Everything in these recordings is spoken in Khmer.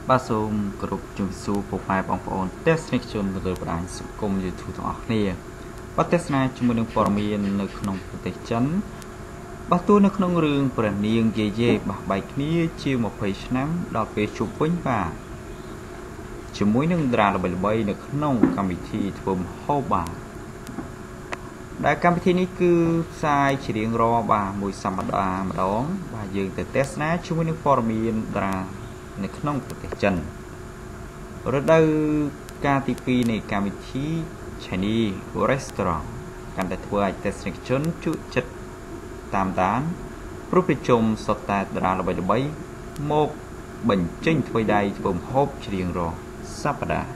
បាទសូមគោរពជំរាបសួរពុកម៉ែបងប្អូនទស្សនិកជននៅលើបណ្ដាញសង្គម YouTube ទាំងអស់គ្នាបាទទស្សនាជាមួយនឹងព័ត៌មាននៅក្នុងប្រទេសចិនបាទទូនៅក្នុងរឿងព្រះនាងយាយេបះបែកគ្នាជាង20ឆ្នាំដល់ពេលជួបវិញបាទជាមួយនឹងតារាល្បីៗនៅក្នុងកម្មវិធីធ្វើម្ហូបបាទដែលកម្មវិធីនេះគឺផ្សាយជារៀងរាល់បាទមួយសប្តាហ៍ម្ដងបាទយើងទៅទស្សនាជាមួយនឹងព័ត៌មានតារានៅក្នុងប្រទេសចិនរដូវកាលទី2នៃកម្មវិធី Chinese Restaurant កាន់តែធ្វើឲ្យទស្សនិកជនជក់ចិត្តតាមដានព្រោះប្រជុំសុទ្ធតែតារាល្បីៗមកបញ្ចេញធ្វើដៃធ្វើម្ហូបជារៀងរាល់សប្តាហ៍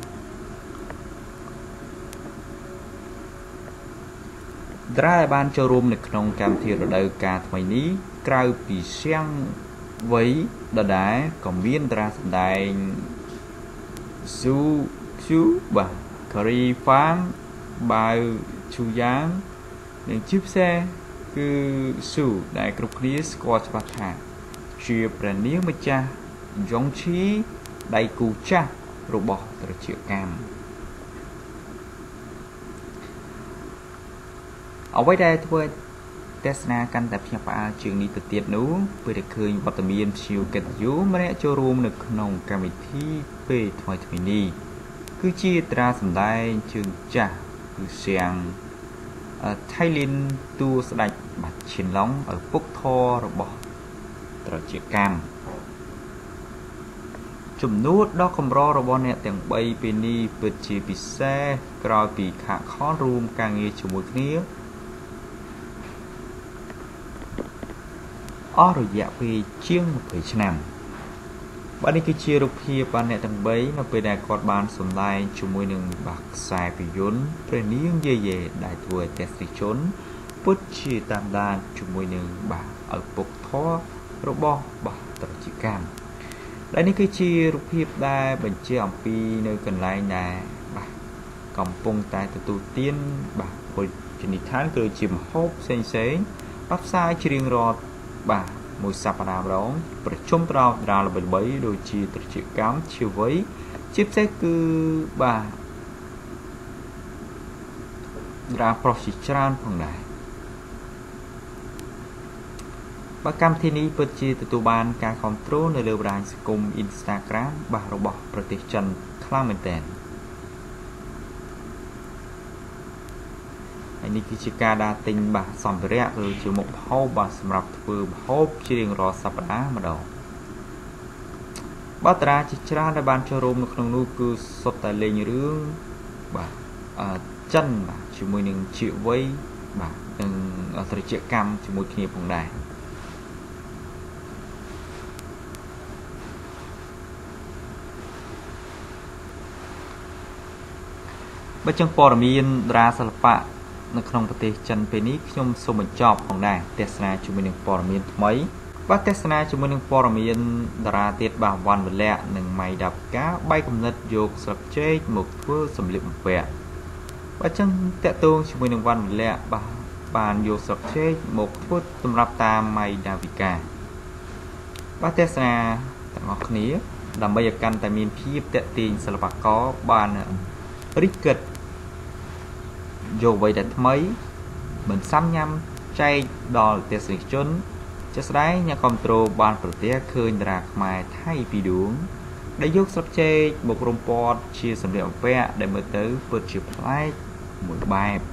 តារាដែលបានចូលរួមនៅក្នុងកម្មវិធីរដូវកាលថ្មីនេះក្រៅពីសៀងវ័យដដែលក៏មានតារាសម្ដែងស៊ូបាទការីហ្វាងបាវឈូយ៉ាងនិងជាពិសេសគឺស៊ូដែលគ្រប់គ្នាស្គាល់ច្បាស់ថាជាព្រះនាងម្ចាស់យ៉ុងឈីដៃគូចាស់របស់ត្រចៀកកម្មអ្វីដែលធ្វើទស្សនាកាន់តែភ្ញាក់ផ្អើលជាងនេះទៅទៀតនោះពេលដែលឃើញវត្តមានភ្ញៀវកិត្តិយសម្នាក់ចូលរួមនៅក្នុងកម្មវិធីពេលថ្មីនេះគឺជាតារាសម្ដែងជើងចាស់គឺសៀងថៃលីនតួស្ដេចបាទឈិនឡុងឪពុកធររបស់ត្រចៀកកម្មចំនួនដ៏កម្ររបស់អ្នកទាំង3ពេលនេះពិតជាពិសេសក្រោយពីខកខនរួមការងារជាមួយគ្នាអស់រយៈពេលជាង20ឆ្នាំបាទនេះគឺជារូបភាពបានអ្នកទាំង3នៅពេលដែលគាត់បានសម្ដែងជាមួយនឹងបាទខ្សែភាពយន្តព្រះនាងយាយេដែលធ្វើឲ្យទស្សនិកជនពិតជាតាមដានជាមួយនឹងបាទឪពុកធររបស់បាទត្រចៀកកម្មដែលនេះគឺជារូបភាពដែលបញ្ជាក់អំពីនៅកន្លែងដែលបាទកំពុងតែទទួលទានបាទភោជនីយដ្ឋានគឺជាម្ហូបផ្សេងៗបាទផ្សាយជារៀងរាល់បាទមួយសប្តាហ៍ម្ដងប្រជុំត្រោកតារាល្បីៗដូចជាត្រចៀកកម្មជាវ័យជាពិសេសគឺបាទតារាប្រុសជាច្រើនផងដែរបាទកម្មវិធីនេះពិតជាទទួលបានការគាំទ្រនៅលើបណ្ដាញសង្គម Instagram បាទរបស់ប្រទេសចិនខ្លាំងមែនទែនហើយនេះគឺជាការដើរទិញបាទសម្ភារៈឬជាមុខម្ហូបបាទសម្រាប់ធ្វើម្ហូបជារៀងរាល់សប្តាហ៍ម្ដងបាទតារាជាច្រើនដែលបានចូលរួមនៅក្នុងនោះគឺសុទ្ធតែលេងរឿងបាទចិនបាទជាមួយនឹងជាវ័យបាទនិងត្រចៀកកម្មជាមួយគ្នាផងដែរបើចឹងព័ត៌មានតារាសិល្បៈនៅក្នុងប្រទេសចិនពេលនេះខ្ញុំសូមបញ្ចប់ផងដែរទស្សនាជាមួយនឹងព័ត៌មានថ្មីបាទទស្សនាជាមួយនឹងព័ត៌មានតារាទៀតបាទវ៉ាន់វលៈនិងម៉ៃដាប់កាបែកគំនិតយកស្លឹកចេកមកធ្វើសម្លៀកបំពាក់បាទចឹងតកតងជាមួយនឹងវ៉ាន់វលៈបាទបានយកស្លឹកចេកមកធ្វើសម្រាប់តាមម៉ៃដាវីកាបាទទស្សនាទាំងអស់គ្នាដើម្បីឲ្យកាន់តែមានភាពតាក់ទាញសិល្បករបានរិះគិតយកអ្វីដែលថ្មីមិនសាំញ៉ាំចែកដល់ទស្សនិកជនជាស្ដែងអ្នកគ្រប់គ្រងបានប្រទះឃើញតារាខ្មែរថៃពីរដួងដែលយកស្លឹកចេកមករំពាត់ជាសម្លៀកបំពាក់ដែលមើលទៅពិតជាប្លែកមួយបែប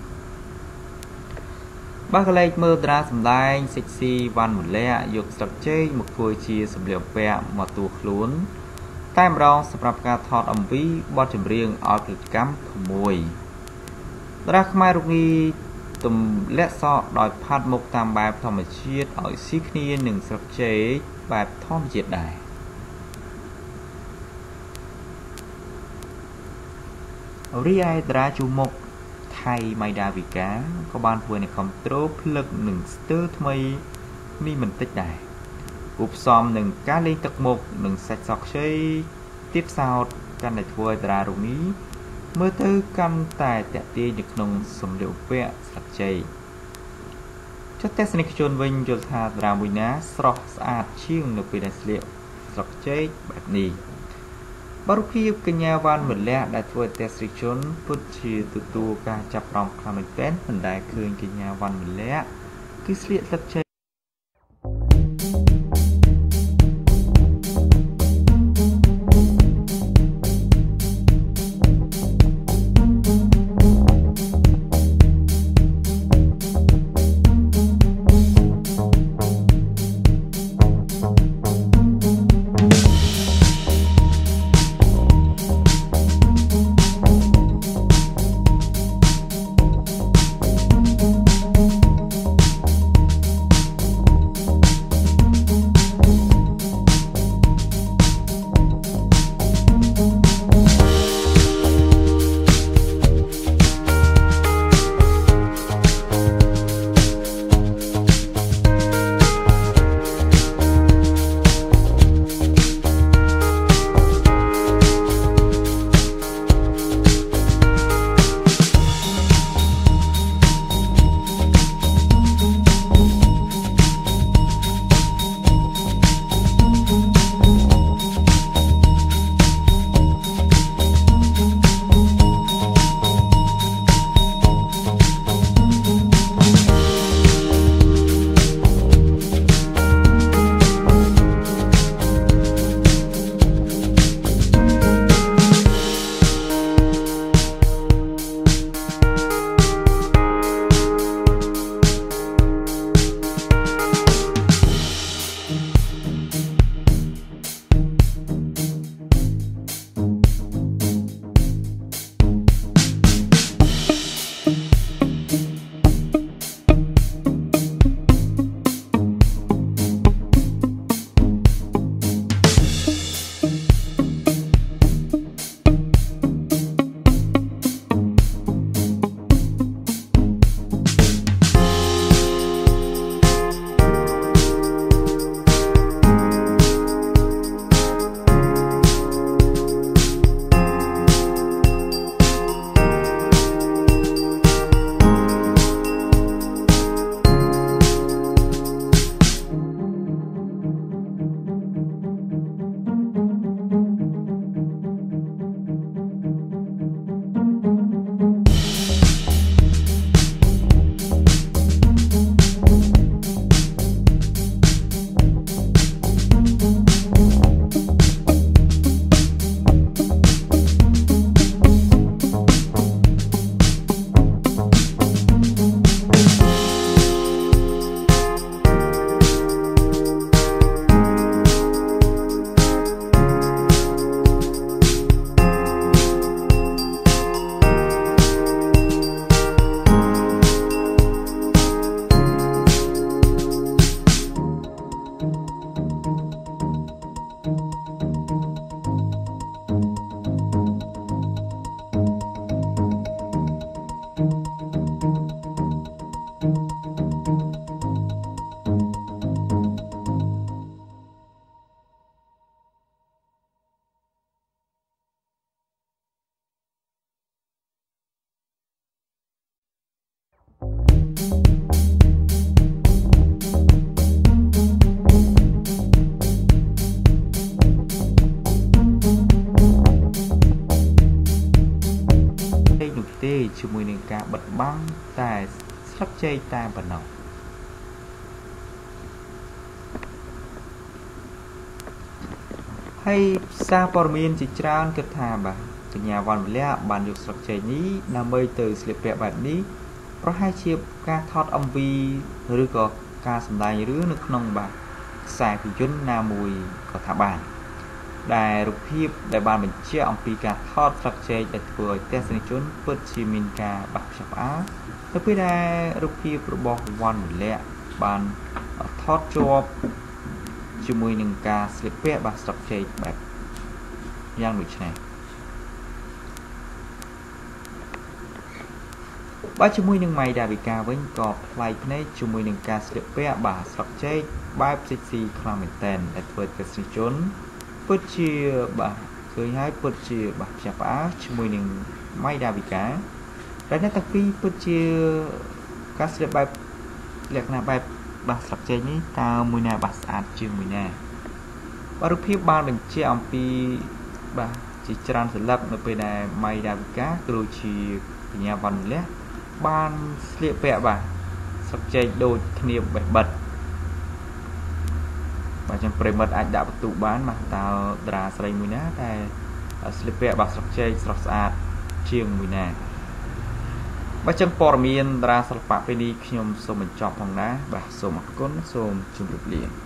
បាទកលែកមើលតារាសម្ដែងសិចស៊ីវ៉ាន់មូលាយកស្លឹកចេកមកធ្វើជាសម្លៀកបំពាក់មកតួខ្លួនតែម្ដងសម្រាប់ការថត MV បទចម្រៀងឲ្យផលិតកម្មក្មួយតារាខ្មែររូបនេះទម្លាក់សក់ដោយផាត់មុខតាមបែបធម្មជាតិឲ្យស៊ីគ្នានឹងស្លឹកចេកបែបធម្មជាតិដែររីឯតារាជួមុខថៃម៉ៃដាវីកាក៏បានធ្វើនៅគ្រប់ត្រូលផ្លឹកនឹងស្ទើរថ្មីនេះមិនតិចដែរគូផ្សំនឹងការលេងទឹកមុខនិងសាច់សក់ខ្ចីទៀតសោតកាន់តែធ្វើឲ្យតារារូបនេះមើលទៅកាន់តែតាក់ទាញនៅក្នុងសម្លៀកបំពាក់ស្លឹកចេកចុះទស្សនិកជនវិញយល់ថាតារាមួយណាស្រស់ស្អាតជាងនៅពេលដែលស្លៀកស្លឹកចេកបែបនេះបរិភាពកញ្ញាវ៉ាន់ម្នាក់ដែលធ្វើតេស្តរិជនពុតជាទទួលការចាប់រំខ្លាំងមែនទែនមិនដែលឃើញកញ្ញាវ៉ាន់ម្នាក់គឺស្លៀកស្លឹកចេក ជាមួយនឹងការបិទបាំងតែស្លឹកចេកតែប៉ុណ្ណោះហើយសារព័ត៌មានជាច្រើនគិតថាបាទកញ្ញាវ៉ាន់ម្លាបានយកស្លឹកចេកនេះដើម្បីទៅស្លៀកពាក់បែបនេះប្រហែលជាការថត MV ឬក៏ការសម្ដែងរឿងនៅក្នុងបាទខ្សែភាពយន្តណាមួយក៏ថាបានដែលរូបភាពដែលបានបញ្ជាក់អំពីការថតស្លឹកចេកដែលធ្វើឲ្យទស្សនិកជនពិតជាមានការបាក់ខ្ចាក់ផ្អើលនៅពេលដែលរូបភាពរបស់វ៉ាន់ម្លាបានថតជាប់ជាមួយនឹងការស្លៀកពាក់បាទស្លឹកចេកបែបយ៉ាងដូចនេះបាទជាមួយនឹងម៉ៃដាវីកាវិញក៏ប្លែកភ្នែកជាមួយនឹងការស្លៀកពាក់បាទស្លឹកចេកបែបសិចស៊ីខ្លាំងមែនទែនដែលធ្វើទស្សនិកជនពិតជាបាទឃើញហើយពិតជាបាទខ្ចាក់ផ្អើលជាមួយនឹងម៉ៃដាវីកាតែអ្នកទាំងពីរពិតជាការស្លៀកបែបលក្ខណៈបែបបាទស្លឹកចេកនេះតើមួយណាបាទស្អាតជាងមួយណាបាទរូបភាពបានបញ្ជាក់អំពីបាទ chỉ tràn sự lập ở bên này mày đào cá rồi chỉ nhà văn lẽ ban liệp vẽ bà sắp chơi đôi niệm bật bật và trong pre mật anh đã tụ bán mà tao đà sợi mùi ná tại liệp vẽ bà sắp chơi sắp sạch chiêng mùi nè và trong pormiên đà sập bạc bên đi khi nhom xôm mình chọn phòng ná bà xôm mặt côn xôm chung được liền